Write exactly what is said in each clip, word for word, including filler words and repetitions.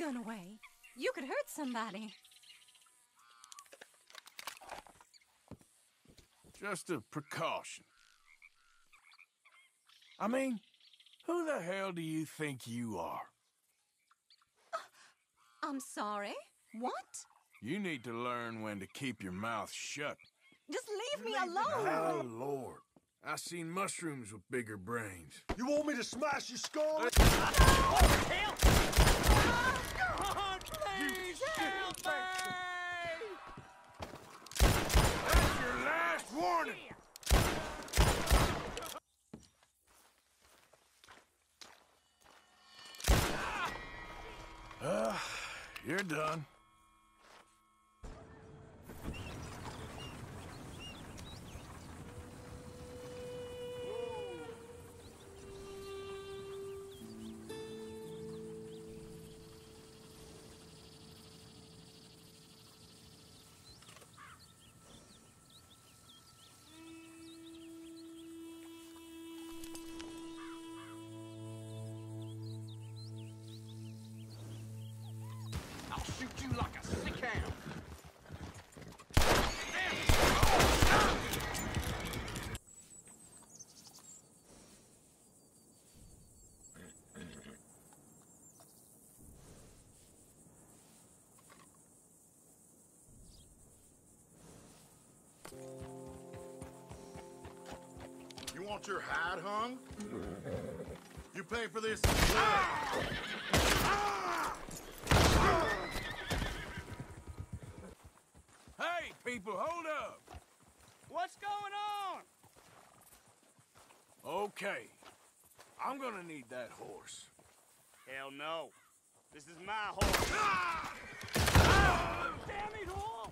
gun away. You could hurt somebody. Just a precaution. I mean, who the hell do you think you are? I'm sorry. What? You need to learn when to keep your mouth shut. Just leave me alone! Oh, Lord. I seen mushrooms with bigger brains. You want me to smash your skull? No! Help! God, please help me! That's your last warning! Uh, you're done. I'll shoot you like a sick hound. You want your hide hung? You pay for this? Hey, people, hold up! What's going on? Okay. I'm gonna need that horse. Hell no. This is my horse. Ah! Damn it all!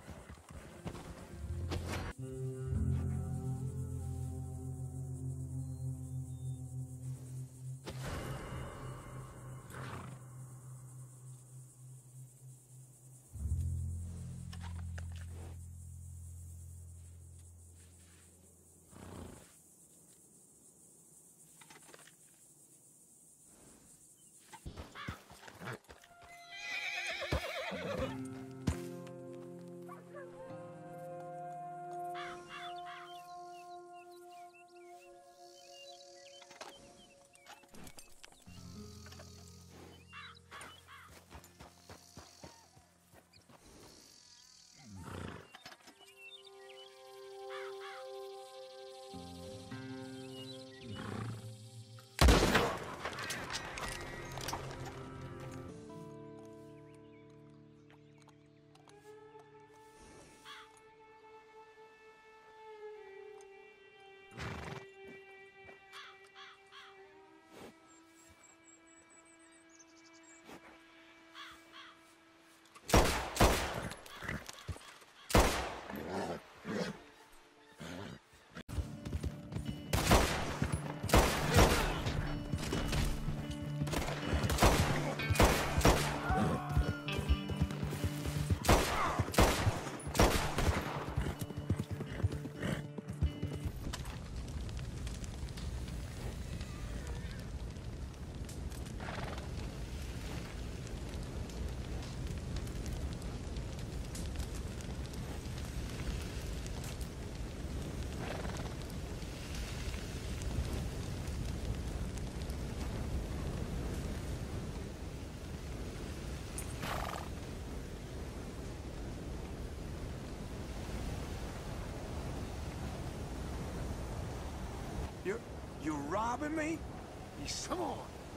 You're... you're robbing me? Come on.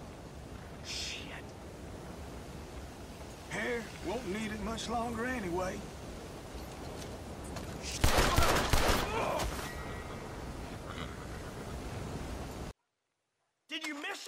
Shit. Hair won't need it much longer anyway. Did you miss him?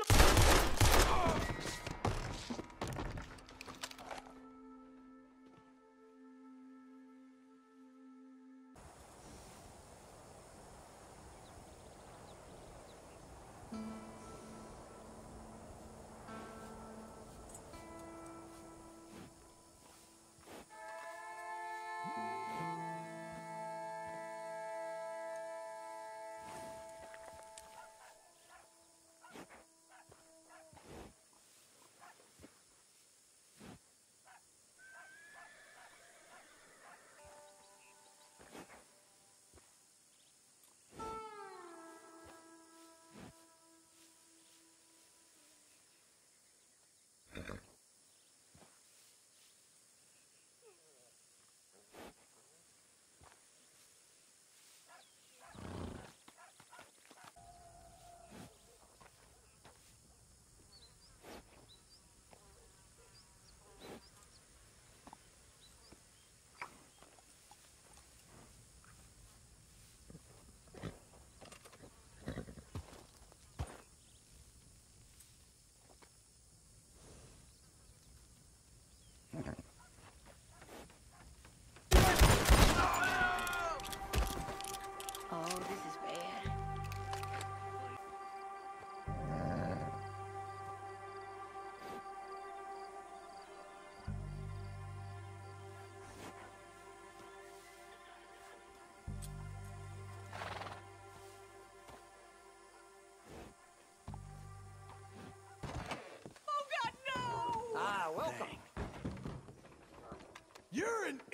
You're an